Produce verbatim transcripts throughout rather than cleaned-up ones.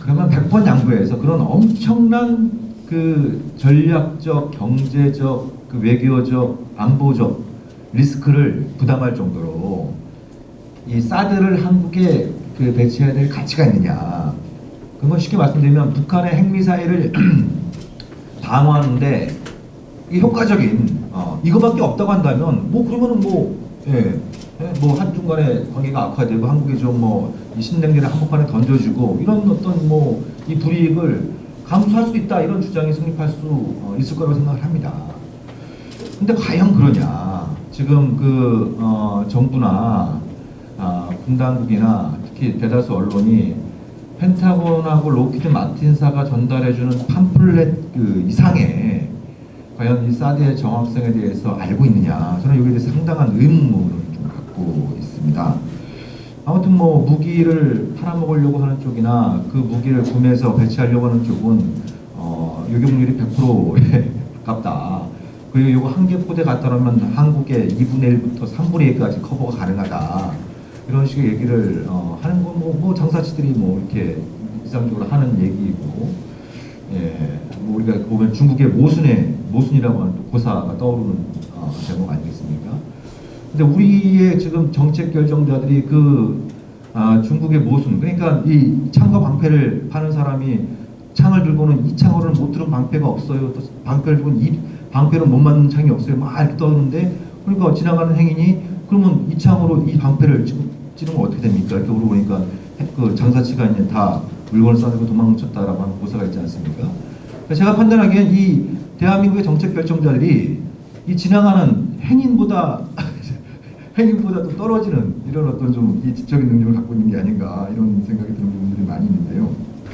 그러면 백 번 양보해서 그런 엄청난 그 전략적, 경제적, 그 외교적, 안보적 리스크를 부담할 정도로 이 사드를 한국에 그 배치해야 될 가치가 있느냐. 그건 쉽게 말씀드리면 북한의 핵미사일을 방어하는데 이 효과적인 어, 이거밖에 없다고 한다면 뭐 그러면은 뭐 예, 예, 뭐 한중간의 관계가 악화되고 한국이 좀 뭐 이 신냉기를 한복판에 던져주고 이런 어떤 뭐 이 불이익을 감수할 수 있다 이런 주장이 성립할 수 어, 있을 거라고 생각을 합니다. 근데 과연 그러냐? 지금 그 어, 정부나 아, 군 당국이나 특히 대다수 언론이 펜타곤하고 로키드 마틴사가 전달해주는 팜플렛 그 이상의 과연 이 사드의 정확성에 대해서 알고 있느냐? 저는 여기에 대해서 상당한 의문을 좀 갖고 있습니다. 아무튼 뭐 무기를 팔아먹으려고 하는 쪽이나 그 무기를 구매해서 배치하려고 하는 쪽은 어, 요격률이 백 퍼센트에 가깝다. 그리고 이거 한 개 포대 갖다 놓으면 한국의 이분의 일부터 삼분의 일까지 커버가 가능하다. 이런 식의 얘기를 어, 하는 건 뭐 뭐 장사치들이 뭐 이렇게 일상적으로 하는 얘기이고, 예, 뭐 우리가 보면 중국의 모순의 모순이라고 하는 고사가 떠오르는 어, 제목 아니겠습니까? 근데 우리의 지금 정책 결정자들이 그 아, 중국의 모순, 그러니까 이 창과 방패를 파는 사람이 창을 들고는 이 창으로는 못 들은 방패가 없어요. 또 방패를 들고는 이 방패로 못 맞는 창이 없어요. 막 이렇게 떠오르는데, 그러니까 지나가는 행인이 그러면 이 창으로 이 방패를 지금 찌르면 어떻게 됩니까? 이렇게 물어보니까 그 장사치가 이제 다 물건을 싸들고 도망쳤다라고 하는 고사가 있지 않습니까? 제가 판단하기엔 이 대한민국의 정책 결정자들이 이 지나가는 행인보다 행인보다 도 떨어지는 이런 어떤 좀 이 지적인 능력을 갖고 있는 게 아닌가 이런 생각이 드는 부분들이 많이 있는데요.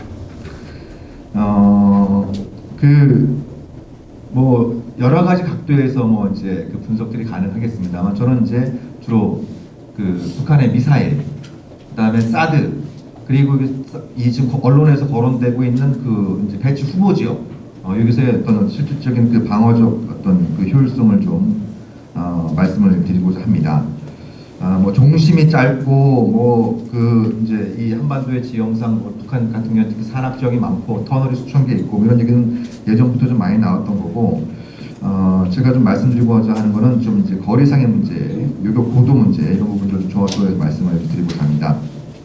어, 그 뭐 여러 가지 각도에서 뭐 이제 그 분석들이 가능하겠습니다만 저는 이제 주로 그 북한의 미사일, 그다음에 사드, 그리고 이 지금 언론에서 거론되고 있는 그 이제 배치 후보 지역, 어, 여기서의 어떤 실질적인 그 방어적 어떤 그 효율성을 좀 어, 말씀을 드리고자 합니다. 아, 뭐 종심이 짧고 뭐 그 이제 이 한반도의 지형상 뭐 북한 같은 경우는 특히 산악 지역이 많고 터널이 수천 개 있고 이런 얘기는 예전부터 좀 많이 나왔던 거고, 어, 제가 좀 말씀드리고자 하는 거는 좀 이제 거리상의 문제, 요격 고도 문제 이런 부분들을 좀 조합해서 말씀을 드리고자 합니다.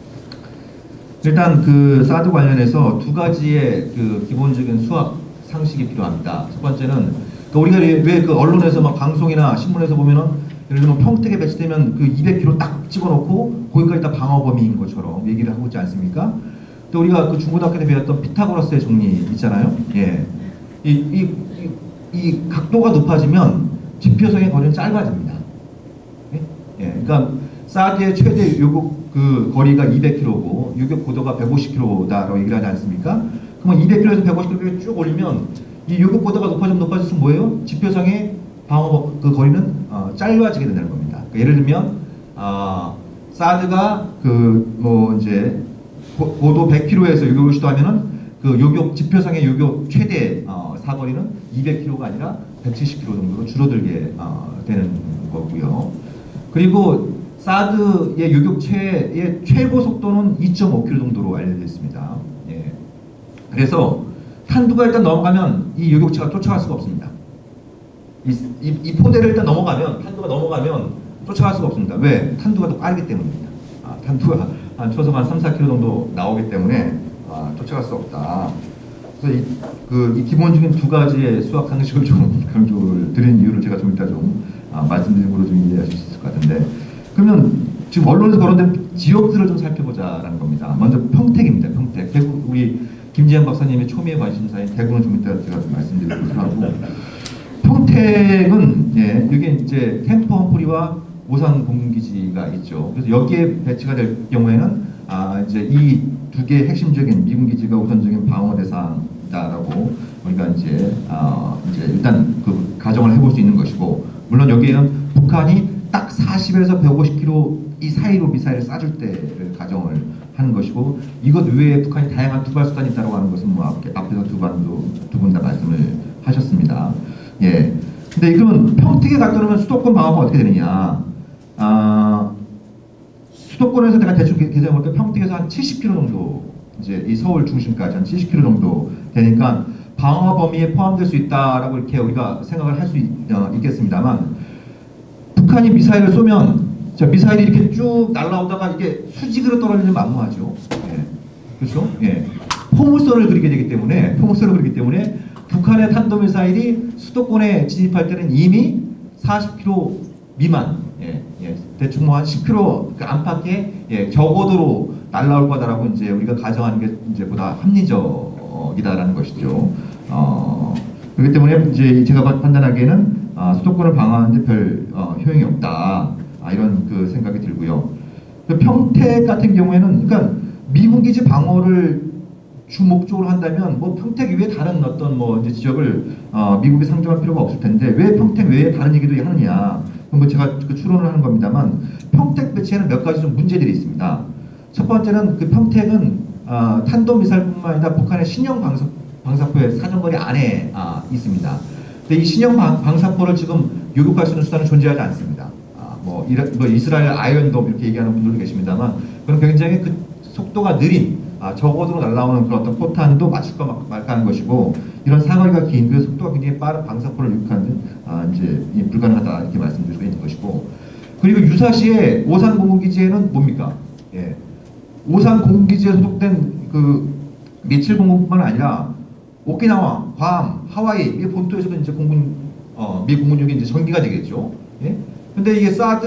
일단 그 사드 관련해서 두 가지의 그 기본적인 수학 상식이 필요합니다. 첫 번째는 그 우리가 왜 그 언론에서 막 방송이나 신문에서 보면은 예를 들면 평택에 배치되면 그 이백 킬로미터 딱 찍어놓고 거기까지 다 방어 범위인 것처럼 얘기를 하고 있지 않습니까? 또 우리가 그 중고등학교 때 배웠던 피타고라스의 정리 있잖아요. 예, 이, 이, 이, 이 각도가 높아지면 지표성의 거리는 짧아집니다. 예, 예, 그러니까 사드의 최대 요격 그 거리가 이백 킬로미터고 요격 고도가 백오십 킬로미터다라고 얘기를 하지 않습니까? 그러면 이백 킬로미터에서 백오십 킬로미터를 쭉 올리면 이 요격 고도가 높아지면 높아질수록 뭐예요? 지표성의 방어 그 거리는 어, 짧아지게 된다는 겁니다. 그러니까 예를 들면 어, 사드가 그 뭐 이제 고, 고도 백 킬로미터에서 요격을 시도하면은 그 요격 지표상의 요격 최대 어, 사거리는 이백 킬로미터가 아니라 백칠십 킬로미터 정도로 줄어들게 어, 되는 거고요. 그리고 사드의 요격체의 최고 속도는 이 점 오 킬로미터 정도로 알려져 있습니다. 예. 그래서 탄두가 일단 넘어가면 이 요격체가 쫓아갈 수가 없습니다. 이, 이, 이 포대를 일단 넘어가면, 탄두가 넘어가면 쫓아갈 수가 없습니다. 왜? 탄두가 더 빠르기 때문입니다. 아, 탄두가 한 초속 한 삼, 사 킬로미터 정도 나오기 때문에 아, 쫓아갈 수 없다. 그래서 이, 그, 이 기본적인 두 가지의 수학 상식을 좀 강조를 드린 이유를 제가 좀 이따 좀 아, 말씀드림으로 좀 이해하실 수 있을 것 같은데, 그러면 지금 언론에서 거론된 지역들을 좀 살펴보자라는 겁니다. 먼저 평택입니다. 평택. 대구 우리 김지현 박사님의 초미의 관심사인 대구는 좀 이따 제가 좀 말씀드리도록 하고, 평택은 예, 여기 이제 캠프 험프리와 오산 공군기지가 있죠. 그래서 여기에 배치가 될 경우에는 아 이제 이 두 개의 핵심적인 미군 기지가 우선적인 방어 대상이다라고 우리가 이제 아 이제 일단 그 가정을 해볼 수 있는 것이고, 물론 여기에는 북한이 딱 사십에서 백오십 킬로미터 이 사이로 미사일을 쏴줄 때를 가정을 하는 것이고, 이것 외에 북한이 다양한 투발 수단이 있다고 하는 것은 뭐 앞에, 앞에서 두 번도 두 분 다 말씀을 하셨습니다. 예. 근데 그러면 평택에 갔다 오면 수도권 방어가 어떻게 되느냐? 아, 수도권에서 내가 대충 계산해볼때 평택에서 한 칠십 킬로미터 정도 이제 이 서울 중심까지 한 칠십 킬로미터 정도 되니까 방어 범위에 포함될 수 있다라고 이렇게 우리가 생각을 할 수 어, 있겠습니다만, 북한이 미사일을 쏘면 자, 미사일이 이렇게 쭉 날아오다가 이게 수직으로 떨어지면 만무하죠. 예. 그렇죠? 예. 포물선을 그리게 되기 때문에 포물선을 그리기 때문에 북한의 탄도미사일이 수도권에 진입할 때는 이미 사십 킬로미터 미만, 예, 예. 대충 뭐 한 십 킬로미터 그 안팎의 예, 저고도로 날아올 거다라고 이제 우리가 가정하는 게 이제 보다 합리적이다라는 것이죠. 어, 그렇기 때문에 이제 제가 판단하기에는 아, 수도권을 방어하는데 별 어, 효용이 없다. 아, 이런 그 생각이 들고요. 그 평택 같은 경우에는 그러니까 미군 기지 방어를 주 목적으로 한다면 뭐 평택 이외에 다른 어떤 뭐 이제 지역을 어, 미국이 상정할 필요가 없을 텐데 왜 평택 외에 다른 얘기도 하느냐? 그럼 뭐 제가 그 추론을 하는 겁니다만 평택 배치에는 몇 가지 좀 문제들이 있습니다. 첫 번째는 그 평택은 어, 탄도미사일뿐만 아니라 북한의 신형 방사, 방사포의 사정거리 안에 아, 있습니다. 근데 이 신형 방, 방사포를 지금 요격할 수 있는 수단은 존재하지 않습니다. 아, 뭐, 이라, 뭐 이스라엘 아이언돔 이렇게 얘기하는 분들도 계십니다만 그런 굉장히 그 속도가 느린 아, 저고도로 날아오는 그런 어떤 포탄도 맞출까 말까 하는 것이고 이런 사거리가 긴 그 속도가 굉장히 빠른 방사포를 요격하는 아, 이제 불가능하다 이렇게 말씀드릴 수가 있는 것이고 그리고 유사시에 오산 공군기지에는 뭡니까? 예. 오산 공군기지에 소속된 그 미칠 공군뿐만 아니라 오키나와, 괌, 하와이 이 본토에서도 이제 공군 어, 미 공군력이 이제 전기가 되겠죠. 예? 근데 이게 사드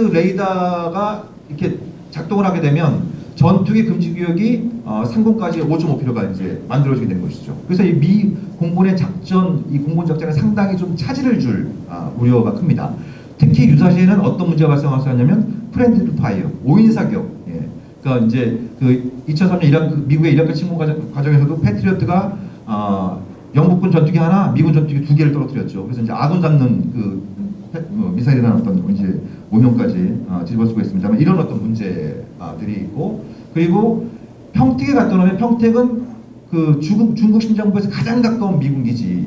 레이더가 이렇게 작동을 하게 되면 전투기 금지 구역이 어, 상공까지 오 점 오 킬로미터가 이제 만들어지게 되는 것이죠. 그래서 이 미 공군의 작전, 이 공군 작전에 상당히 좀 차질을 줄 아, 우려가 큽니다. 특히 유사시에는 어떤 문제가 발생할 수 있냐면 프렌드 파이어, 오인 사격. 예. 그러니까 이제 그 이천삼 년 이라크, 미국의 이라크 침공 과정에서도 패트리어트가 어, 영국군 전투기 하나, 미군 전투기 두 개를 떨어뜨렸죠. 그래서 이제 아군 잡는 그 뭐, 미사일이라는 어떤 이제 오명까지 어, 뒤집어 쓰고 있습니다만 이런 어떤 문제들이 있고 그리고 평택에 갔다 오면 평택은 그 중국 중국 심장부에서 가장 가까운 미군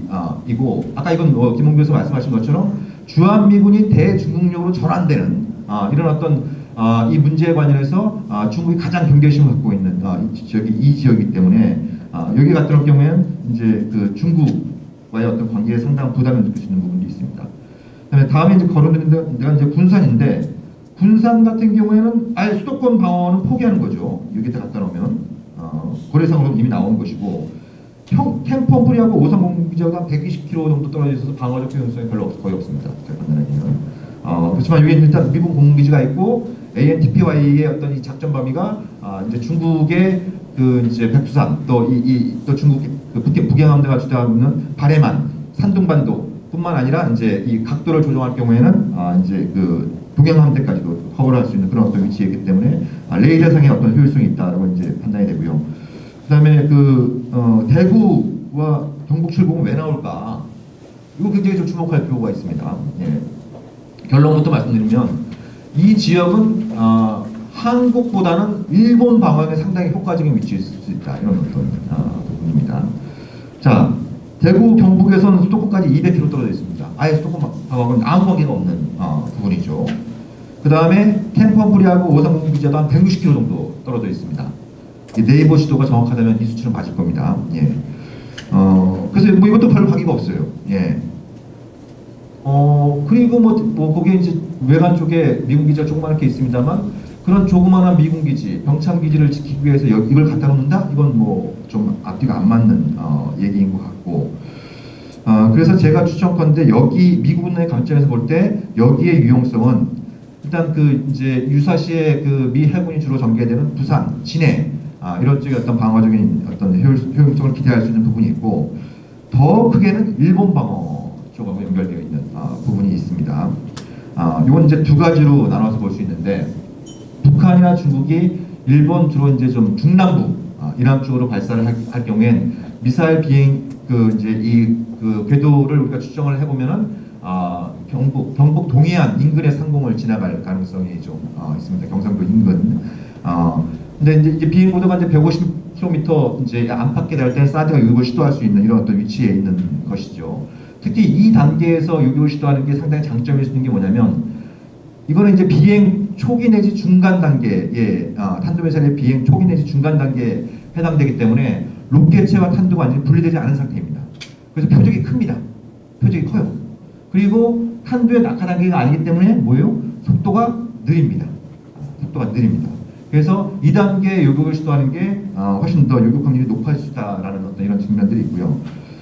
기지이고 아까 이건 뭐 김홍규 교수 말씀하신 것처럼 주한미군이 대중국력으로 전환되는 어, 이런 어떤 어, 이 문제에 관련해서 어, 중국이 가장 경계심을 갖고 있는 어, 이 지역이 이 지역이기 때문에 어, 여기 갔다 올 경우에는 이제 그 중국과의 어떤 관계에 상당한 부담을 느낄 수 있는 부분도 있습니다. 그다음에 다음에 이제 거론드린 데가 이제 군산인데 군산 같은 경우에는 아예 수도권 방어는 포기하는 거죠. 여기 갖다 놓으면 어, 고래상으로 이미 나오는 것이고 캠프홈프리하고 오산공기지하고 한 백이십 킬로미터 정도 떨어져 있어서 방어적 효용성이 별로 없, 거의 없습니다. 제가 판단하기에는 어, 그렇지만 여기 일단 미국 공군기지가 있고 에이엔티피와이의 어떤 이 작전 범위가 아, 이제 중국의 그 이제 백두산 또 이 이 또 중국 그 북, 북양함대가 주도하고 있는 바레만 산둥반도뿐만 아니라 이제 이 각도를 조정할 경우에는 아, 이제 그 동양함대까지도 커버를 할 수 있는 그런 어떤 위치이기 때문에 아, 레이더상의 어떤 효율성이 있다라고 이제 판단이 되고요. 그다음에 그 어, 대구와 경북 출공은 왜 나올까? 이거 굉장히 좀 주목할 필요가 있습니다. 예. 결론부터 말씀드리면 이 지역은 어, 한국보다는 일본 방어에 상당히 효과적인 위치에 있을 수 있다 이런 어떤 어, 부분입니다. 자, 대구 경북에서는 수도권까지 이백 킬로미터 떨어져 있습니다. 아예 수도권 방어는 아무 관계가 없는 어, 부분이죠. 그 다음에 캠프홈프리하고 오산공군기지도 한 백육십 킬로미터 정도 떨어져 있습니다. 네이버 지도가 정확하다면 이 수치는 맞을 겁니다. 예. 어, 그래서 뭐 이것도 별로 관계가 없어요. 예. 어, 그리고 뭐, 뭐, 거기에 이제 외관 쪽에 미군 기지가 조그맣게 있습니다만 그런 조그마한 미군 기지, 병참 기지를 지키기 위해서 여기 이걸 갖다 놓는다? 이건 뭐 좀 앞뒤가 안 맞는 어, 얘기인 것 같고 어, 그래서 제가 추천컨대 여기 미군의 관점에서 볼 때 여기의 유용성은 일단 그 이제 유사시에 그 미 해군이 주로 전개되는 부산, 진해 아, 이런 쪽의 어떤 방어적인 어떤 효율, 효용성을 기대할 수 있는 부분이 있고 더 크게는 일본 방어 쪽하고 연결되어 있는 아, 부분이 있습니다. 아, 이건 이제 두 가지로 나눠서 볼 수 있는데 북한이나 중국이 일본 주로 이제 좀 중남부 아, 이란 쪽으로 발사를 할, 할 경우엔 미사일 비행 그 이제 이 그 궤도를 우리가 추정을 해보면은 아, 경북 경북 동해안 인근의 상공을 지나갈 가능성이 좀 어, 있습니다. 경상도 인근. 어, 근데 이제, 이제 비행 고도가 이제 백오십 킬로미터 이제 안팎에 달 때 사드가 유격을 시도할 수 있는 이런 어떤 위치에 있는 것이죠. 특히 이 단계에서 유격을 시도하는 게 상당히 장점일 수 있는 게 뭐냐면 이거는 이제 비행 초기 내지 중간 단계에 아, 탄도미사일의 비행 초기 내지 중간 단계에 해당되기 때문에 로켓체와 탄두가 완전히 분리되지 않은 상태입니다. 그래서 표적이 큽니다. 표적이 커요. 그리고 탄두의 낙하 단계가 아니기 때문에 뭐예요? 속도가 느립니다. 속도가 느립니다. 그래서 이 단계 요격을 시도하는 게 어, 훨씬 더 요격 확률이 높아질 수 있다라는 어떤 이런 측면들이 있고요.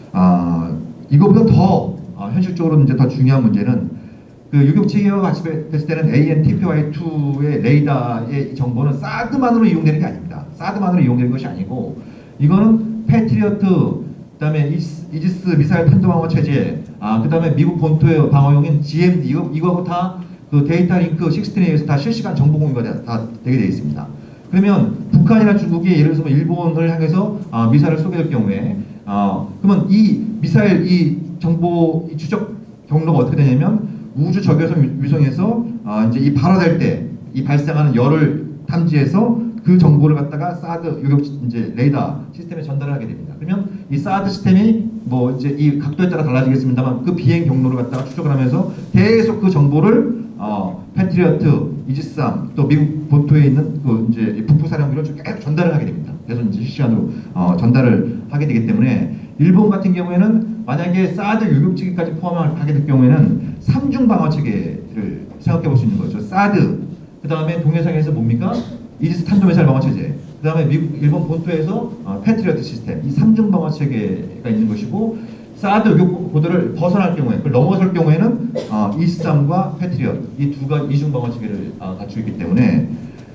아, 이거보다 더 어, 현실적으로 이제 더 중요한 문제는 그 요격 체계가 같이 됐을 때는 에이엔티피와이 투의 레이더의 정보는 사드만으로 이용되는 게 아닙니다. 사드만으로 이용되는 것이 아니고 이거는 패트리어트, 그다음에 이스, 이지스 미사일 탄도 방어 체제, 아 그다음에 미국 본토의 방어용인 지엠디 이거 이거하고 다 그 데이터 링크 십육에 의해서 다 실시간 정보 공유가 다, 다 되게 되어 있습니다. 그러면 북한이나 중국이 예를 들어서 뭐 일본을 향해서 아, 미사일을 쏘게 될 경우에 아 그러면 이 미사일 이 정보 이 추적 경로가 어떻게 되냐면 우주 적외선 위성에서 아, 이제 이 발화될 때 이 발생하는 열을 탐지해서 그 정보를 갖다가 사드 요격 이제 레이더 시스템에 전달을 하게 됩니다. 그러면 이 사드 시스템이 뭐 이제 이 각도에 따라 달라지겠습니다만 그 비행 경로를 갖다가 추적을 하면서 계속 그 정보를 어, 패트리어트, 이지스함 또 미국 본토에 있는 그 이제 북부 사령부를 계속 전달을 하게 됩니다. 그래서 이제 실시간으로 어, 전달을 하게 되기 때문에 일본 같은 경우에는 만약에 사드 요격 체계까지 포함하게 될 경우에는 삼중 방어 체계를 생각해 볼 수 있는 거죠. 사드, 그 다음에 동해상에서 뭡니까? 이지스 탄도미사일 방어 체제, 그 다음에 미국, 일본 본토에서 어, 패트리어트 시스템, 이 삼중 방어 체계가 있는 것이고 사드 요격 고도를 벗어날 경우에, 그걸 넘어설 경우에는 어, 이지스함과 패트리어트 이 두 가지 이중 방어 체계를 어, 갖추고 있기 때문에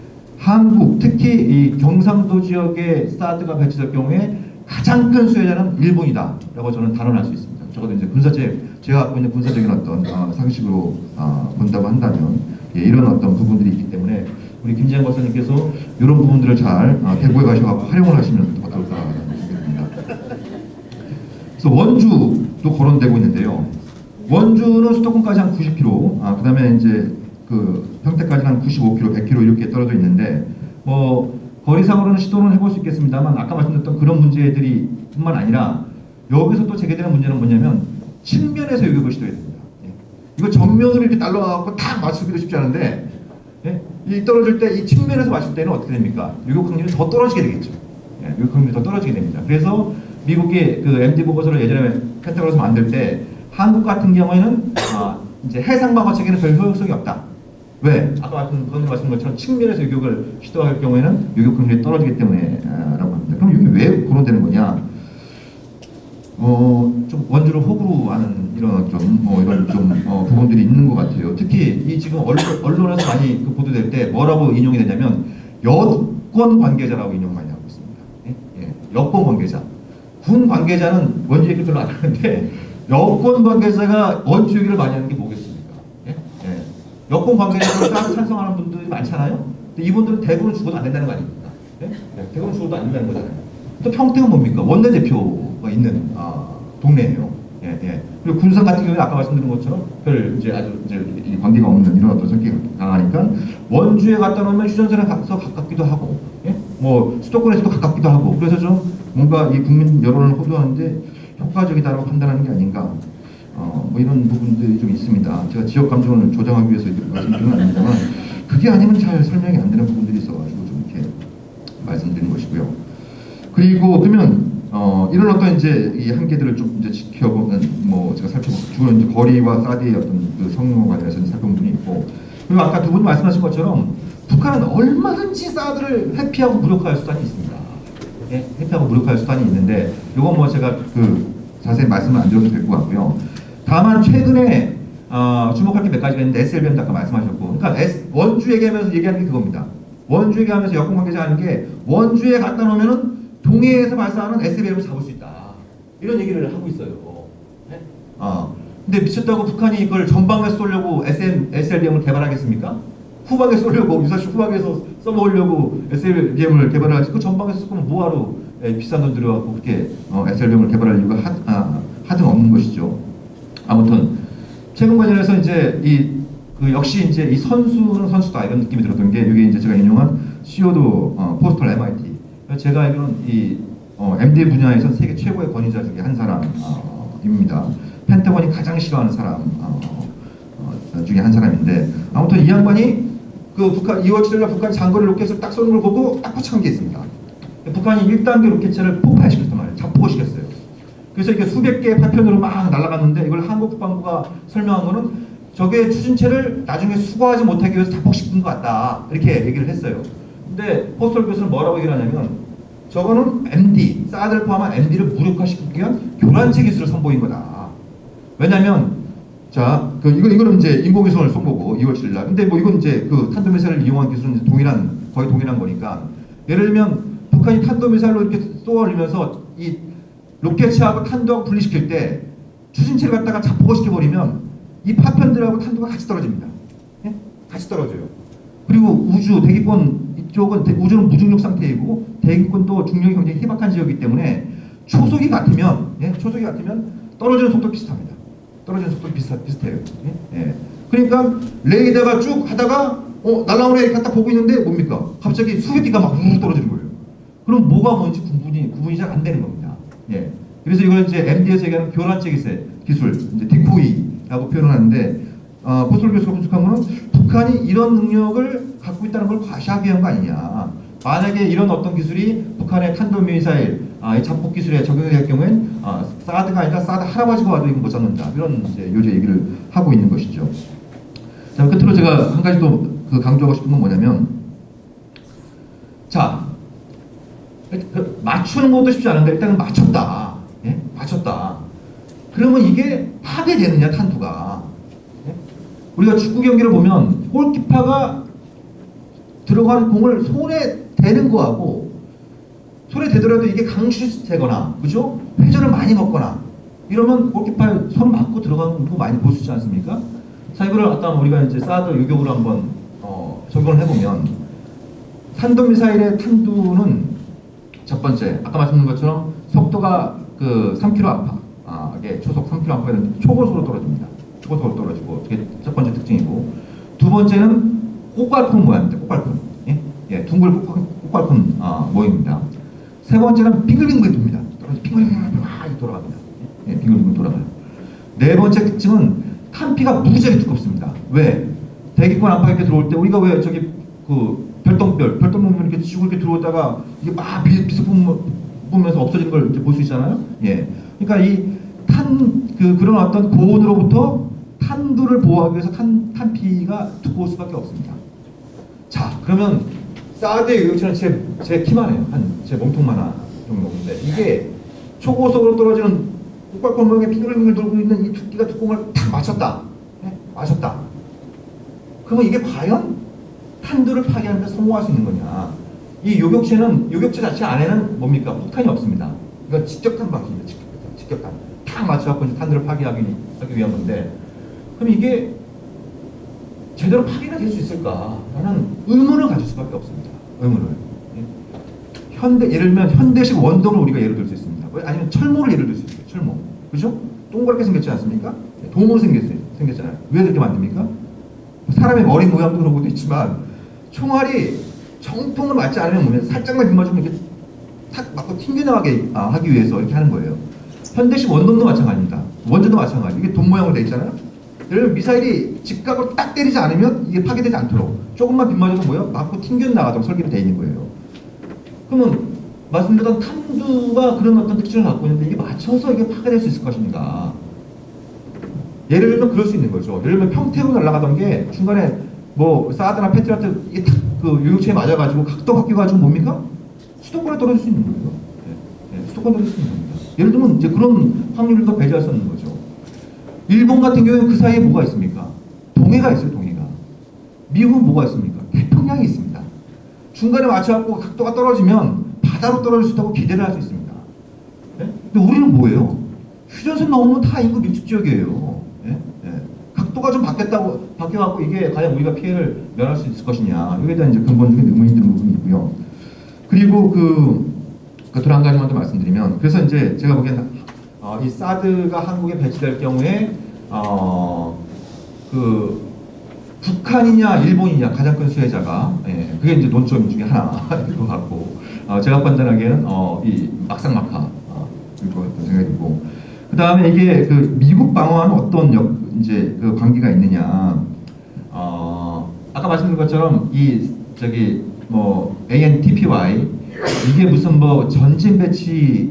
한국, 특히 이 경상도 지역에 사드가 배치될 경우에 가장 큰 수혜자는 일본이다라고 저는 단언할 수 있습니다. 적어도 이제 군사적 제가 갖고 있는 군사적인 어떤 어, 상식으로 어, 본다고 한다면 예, 이런 어떤 부분들이 있기 때문에 우리 김재현 박사님께서 이런 부분들을 잘 어, 대구에 가셔서 활용을 하시면 어떨까 생각합니다. 그래서 원주도 거론되고 있는데요. 원주는 수도권까지 한 구십 킬로미터, 아, 그 다음에 이제 그 평택까지 한 구십오 킬로미터, 백 킬로미터 이렇게 떨어져 있는데 뭐 거리상으로는 시도는 해볼 수 있겠습니다만 아까 말씀드렸던 그런 문제들이 뿐만 아니라 여기서 또 제기되는 문제는 뭐냐면 측면에서 요격을 시도해야 됩니다. 예. 이거 정면으로 이렇게 날라가고 탁 맞추기도 쉽지 않은데 예? 이 떨어질 때 이 측면에서 맞출 때는 어떻게 됩니까? 요격 확률이 더 떨어지게 되겠죠. 예, 요격 확률이 더 떨어지게 됩니다. 그래서 미국이 그 엠디 보고서를 예전에 펜타곤에서 만들 때 한국 같은 경우에는 아, 이제 해상 방어 체계는 별 효용성이 없다. 왜? 아까 말씀, 말씀드린 것처럼 측면에서 요격을 시도할 경우에는 요격 확률이 떨어지기 때문에 아, 라고 합니다. 그럼 이게 왜 거론되는 거냐? 어, 좀 원주를 호구로 하는 이런 좀, 뭐 이런 좀, 어, 부분들이 있는 것 같아요. 특히 이 지금 언론, 언론에서 많이 그 보도될 때 뭐라고 인용이 되냐면 여권 관계자라고 인용 많이 하고 있습니다. 예? 예. 여권 관계자. 군 관계자는 원주 얘기를 별로 안 하는데 여권 관계자가 원주 얘기를 많이 하는 게 뭐겠습니까? 예? 예. 여권 관계자로 찬성하는 분들이 많잖아요. 근데 이분들은 대구는 죽어도 안 된다는 거 아닙니까? 예? 예. 대구는 죽어도 안 된다는 거잖아요. 또 평택은 뭡니까? 원내대표가 있는 아, 동네예요. 예, 예. 그리고 군산 같은 경우에 아까 말씀드린 것처럼 별 이제 아주 이제 이 관계가 없는 이런 어떤 성격이 강하니까 원주에 갖다 놓으면 휴전선에 가서 가깝기도 하고, 예? 뭐 수도권에서도 가깝기도 하고, 그래서 좀 뭔가 이 국민 여론을 호도하는데 효과적이다라고 판단하는 게 아닌가. 어, 뭐 이런 부분들이 좀 있습니다. 제가 지역 감정을 조장하기 위해서 이렇게 말씀드리는 건 아닙니다만 그게 아니면 잘 설명이 안 되는 부분들이 있어가지고 좀 이렇게 말씀드리는 것이고요. 그리고 그러면 어, 이런 어떤 이제 이 한계들을 좀 이제 지켜보는 뭐 제가 살펴보고 주로 이제 거리와 사드의 어떤 그 성능과 관련해서 살펴본 부분이 있고, 그리고 아까 두 분 말씀하신 것처럼 북한은 얼마든지 사드를 회피하고 무력화할 수단이 있습니다. 예? 회피하고 무력화할 수단이 있는데 이건 뭐 제가 그 자세히 말씀을 안 드려도 될 것 같고요. 다만 최근에 어, 주목할 게 몇 가지가 있는데 에스엘비엠도 아까 말씀하셨고, 그러니까 S, 원주 얘기하면서 얘기하는 게 그겁니다. 원주 얘기하면서 여권 관계자 하는 게 원주에 갖다 놓으면은 동해에서 발사하는 에스엘비엠을 잡을 수 있다. 이런 얘기를 하고 있어요. 네? 아, 근데 미쳤다고 북한이 이걸 전방에서 쏘려고 에스엘비엠을 개발하겠습니까? 후방에 쏘려고, 유사시 후방에서 써먹으려고 에스엘비엠을 개발하지, 그 전방에서 쏘면 뭐하러 에, 비싼 돈 들여갖고 그렇게 어, 에스엘비엠을 개발할 이유가 하, 아, 하등 없는 것이죠. 아무튼 최근 관련해서 이제 이 그 역시 이제 이 선수는 선수다 이런 느낌이 들었던 게 이게 이제 제가 인용한 시오도 어, 포스털 엠아이티. 제가 알기로는 이 어, 엠디 분야에서 세계 최고의 권위자 중에 한 사람입니다. 어, 펜타곤이 가장 싫어하는 사람 어, 어, 중에 한 사람인데, 아무튼 이 양반이 그 북한 이월 칠일날 북한 장거리 로켓을 딱 쏘는 걸 보고 딱 포착한 게 있습니다. 북한이 일 단계 로켓체를 폭발시켰단 말이에요. 자폭을 시켰어요. 그래서 이게 수백 개의 파편으로 막 날아갔는데 이걸 한국 국방부가 설명한 거는 저게 추진체를 나중에 수거하지 못하기 위해서 자폭시킨 것 같다. 이렇게 얘기를 했어요. 근데 포스털 교수는 뭐라고 얘기를 하냐면 저거는 엠디, 사드를 포함한 엠디를 무력화시키기 위한 교란체 기술을 선보인 거다. 왜냐면 자, 그 이거 이거는 이제 인공위성을 쏜 거고 이월 칠일 날. 근데 뭐 이건 이제 그 탄도미사일을 이용한 기술은 이제 동일한 거의 동일한 거니까 예를 들면 북한이 탄도미사일로 이렇게 쏘아올리면서 이 로켓체하고 탄도하고 분리시킬 때 추진체를 갖다가 자폭을 시켜버리면 이 파편들하고 탄도가 같이 떨어집니다. 예? 같이 떨어져요. 그리고 우주, 대기권 이쪽은 대, 우주는 무중력 상태이고 대기권도 중력이 굉장히 희박한 지역이기 때문에 초속이 같으면 예? 초속이 같으면 떨어지는 속도 비슷합니다. 떨어지는 속도 비슷, 비슷해요. 예? 예. 그러니까 레이더가 쭉 하다가 어 날라오네 이렇게 딱 보고 있는데 뭡니까? 갑자기 수백 기가 막 우르르 떨어지는 거예요. 그럼 뭐가 뭔지 구분이 구분이 잘 안 되는 겁니다. 예. 그래서 이걸 이제 엠디에서 얘기하는 교란체 기술, 이제 디코이라고 표현하는데 어, 포스털 교수가 분석한 거는 북한이 이런 능력을 갖고 있다는 걸 과시하기 위한 거 아니냐. 만약에 이런 어떤 기술이 북한의 탄도미사일 아, 자폭 기술에 적용이 될 경우엔 아, 사드가 아니라 사드 할아버지가 와도 이거 못 잡는다. 이런 이제 요새 얘기를 하고 있는 것이죠. 자, 끝으로 제가 한 가지 또 그 강조하고 싶은 건 뭐냐면 자, 그 맞추는 것도 쉽지 않은데 일단은 맞췄다. 예? 맞췄다. 그러면 이게 파괴되느냐 탄두가. 예? 우리가 축구 경기를 보면 골키퍼가 들어가는 공을 손에 대는 거하고 손에 대더라도 이게 강슛이 되거나 그죠? 회전을 많이 먹거나 이러면 골키퍼에 손 맞고 들어가는 거 많이 볼 수 있지 않습니까? 자, 이거를 갖다 우리가 이제 사드 요격으로 한번 어, 적용을 해보면 탄도미사일의 탄두는 첫 번째 아까 말씀드린 것처럼 속도가 그 삼 킬로미터 안팎 초속 삼 킬로미터 안팎에는 초고속으로 떨어집니다. 초고속으로 떨어지고 그게 첫 번째 특징이고 두 번째는 꽃갈콘 모양입니다. 꽃갈콘. 예? 예, 둥글 꽃갈콘 아, 모양입니다. 세 번째는 빙글빙글 돕니다. 떨어지 빙글빙글 막 돌아갑니다. 예, 빙글빙글 돌아가요. 네 번째 특징은 탄피가 무지하게 두껍습니다. 왜? 대기권 안팎에 들어올 때 우리가 왜 저기 그 별똥별, 별똥별 이렇게 쭉 이렇게 들어오다가 이게 막 비스 뿜으면서 없어지는 걸 볼 수 있잖아요. 예. 그러니까 이 탄, 그, 그런 어떤 고온으로부터 탄두를 보호하기 위해서 탄, 탄피가 두꺼울 수밖에 없습니다. 자, 그러면 사드의 요격체는 제, 제 키만 해요. 한, 제 몸통만 정도인데 이게 초고속으로 떨어지는 꽃갈콘 모양의 빙글빙글 돌고 있는 이 두께가 두꺼운 걸 탁 맞췄다. 예? 맞췄다. 그러면 이게 과연 탄두를 파괴하는 데 성공할 수 있는 거냐. 이 요격체는, 요격체 자체 안에는 뭡니까? 폭탄이 없습니다. 이건 직격탄 방식입니다. 직격탄. 직격탄. 탁 맞춰갖고 탄두를 파괴하기 하기 위한 건데, 그럼 이게 제대로 파괴가 될 수 있을까? 라는 의문을 가질 수밖에 없습니다. 의문을. 예. 현대, 예를 들면 현대식 원동을 우리가 예를 들 수 있습니다. 아니면 철모를 예를 들 수 있어요. 철모. 그죠? 동그랗게 생겼지 않습니까? 동으로 생겼어요. 생겼잖아요. 왜 그렇게 만듭니까? 사람의 머리 모양도 그런 것도 있지만, 총알이 정통으로 맞지 않으면 뭐냐, 살짝만 빗맞으면 이렇게 탁 맞고 튕겨나가게 아, 하기 위해서 이렇게 하는 거예요. 현대식 원동도 마찬가지입니다. 원전도 마찬가지. 이게 돈 모양으로 돼 있잖아요. 예를 들면 미사일이 직각으로 딱 때리지 않으면 이게 파괴되지 않도록 조금만 빗맞아도 뭐예요? 맞고 튕겨나가도록 설계가 돼 있는 거예요. 그러면 말씀드렸던 탄두가 그런 어떤 특징을 갖고 있는데 이게 맞춰서 이게 파괴될 수 있을 것인가? 예를 들면 그럴 수 있는 거죠. 예를 들면 평택으로 날아가던 게 중간에 뭐 사드나 패트리어트 이게 탁 그 요격체에 맞아가지고 각도 바뀌어가지고 뭡니까? 수도권에 떨어질 수 있는 거예요. 네. 네. 수도권에 떨어질 수 있는 겁니다. 예를 들면 이제 그런 확률을 더 배제할 수 있는 거죠. 일본 같은 경우에는 그 사이에 뭐가 있습니까? 동해가 있어요. 동해가. 미국은 뭐가 있습니까? 태평양이 있습니다. 중간에 맞춰갖고 각도가 떨어지면 바다로 떨어질 수 있다고 기대를 할 수 있습니다. 네? 근데 우리는 뭐예요? 휴전선 넘으면 다 인구 밀집 지역이에요. 네? 네. 각도가 좀 바뀌었다고, 바뀌어갖고 이게 과연 우리가 피해를 면할 수 있을 것이냐. 이거에 대한 이제 근본적인 의문이 드는 부분이 있고요. 그리고 그, 그 한 가지만 더 말씀드리면, 그래서 이제 제가 보기에는 어, 이 사드가 한국에 배치될 경우에, 어, 그, 북한이냐, 일본이냐, 가장 큰 수혜자가, 예, 그게 이제 논점 중에 하나일 것 같고, 어, 제가 판단하기에는, 어, 이 막상막하, 어, 일 것 같다는 생각이 들고, 그 다음에 이게 그 미국 방어와는 어떤 역, 이제 그 관계가 있느냐, 어, 아까 말씀드린 것처럼 이, 저기, 뭐, 에이엔티피와이, 이게 무슨 뭐 전진 배치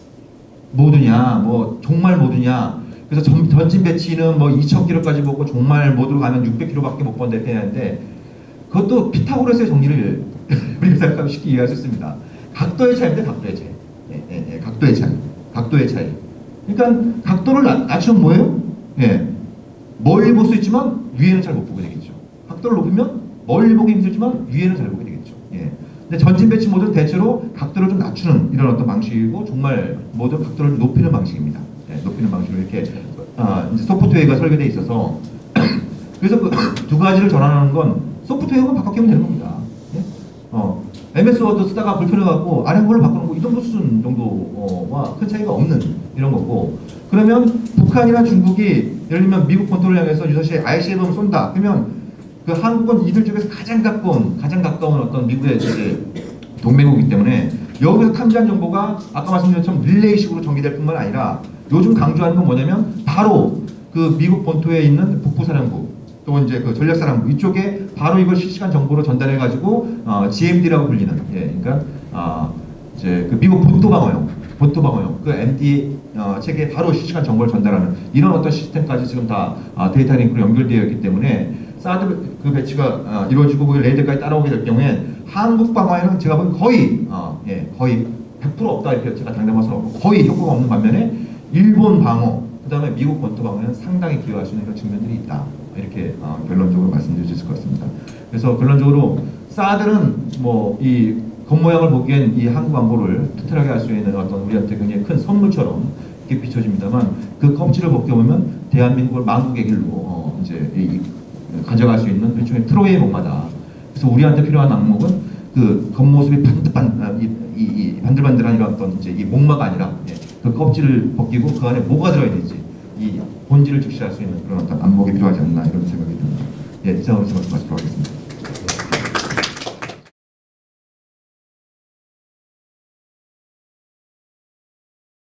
모드냐, 뭐 종말 모드냐. 그래서 전, 전진 배치는 뭐 이천 킬로미터까지 보고 종말 모드로 가면 육백 킬로미터밖에 못 본다 이렇게 하는데 그것도 피타고라스의 정리를 우리가 생각하면 쉽게 이해할 수 있습니다. 각도의 차이인데 각도의 차이. 예, 예, 예, 각도의 차이. 각도의 차이. 그러니까 각도를 낮, 낮추면 뭐예요? 예. 멀리 볼 수 있지만 위에는 잘 못 보게 되겠죠. 각도를 높이면 멀리 보기 힘들지만 위에는 잘 보게 되겠죠. 예. 근데 전진 배치 모드는 대체로 각도를 좀 낮추는 이런 어떤 방식이고 종말 모드는 각도를 높이는 방식입니다. 예, 높이는 방식으로 이렇게 아, 이제 소프트웨어가 설계되어 있어서 그래서 그 두 가지를 전환하는 건 소프트웨어만 바꿔끼면 되는 겁니다. 예? 어, 엠에스 워드 쓰다가 불편해갖고 아래 걸로 바꾸는 거 이 정도 수준 정도와 큰 차이가 없는 이런 거고 그러면 북한이나 중국이 예를 들면 미국 본토를 향해서 유사시에 아이씨비엠을 쏜다 그러면 그 한국은 이들 중에서 가장 가까운 가장 가까운 어떤 미국의 이제 동맹국이기 때문에 여기서 탐지한 정보가 아까 말씀드린 것처럼 릴레이식으로 전개될 뿐만 아니라 요즘 강조하는 건 뭐냐면 바로 그 미국 본토에 있는 북부사령부 또 이제 그 전략사령부 이쪽에 바로 이걸 실시간 정보로 전달해 가지고 어, 지엠디라고 불리는 예, 그러니까 어, 이제 그 미국 본토방어용 본토방어용 그 엠디 어, 체계에 바로 실시간 정보를 전달하는 이런 어떤 시스템까지 지금 다 어, 데이터 링크로 연결되어 있기 때문에 사드 그 배치가 어, 이루어지고 그 레이더까지 따라오게 될 경우에 한국 방어에는 제가 보기엔 거의 어, 예, 거의 백 퍼센트 없다 이렇게 제가 장담할 수는 없고 거의 효과가 없는 반면에 일본 방어 그 다음에 미국 본토 방어에는 상당히 기여할 수 있는 그런 측면들이 있다 이렇게 어, 결론적으로 말씀드릴 수 있을 것 같습니다. 그래서 결론적으로 사드는 뭐 이 겉모양을 보기엔 이 한국 안보를 튼튼하게 할 수 있는 어떤 우리한테 굉장히 큰 선물처럼 이렇게 비춰집니다만 그 껍질을 벗겨보면 대한민국을 만국의 길로 어, 이제 이, 이, 가져갈 수 있는 일종의 트로이의 목마다. 그래서 우리한테 필요한 악목은 그 겉모습이 반들반 이, 이, 이 반들반들한 이런 어떤 이제 이 목마가 아니라 예, 그 껍질을 벗기고 그 안에 뭐가 들어있는지 이 본질을 직시할 수 있는 그런 어떤 안목이 필요하지 않나 이런 생각이 듭니다. 예, 이상으로 말씀하시도록 하겠습니다.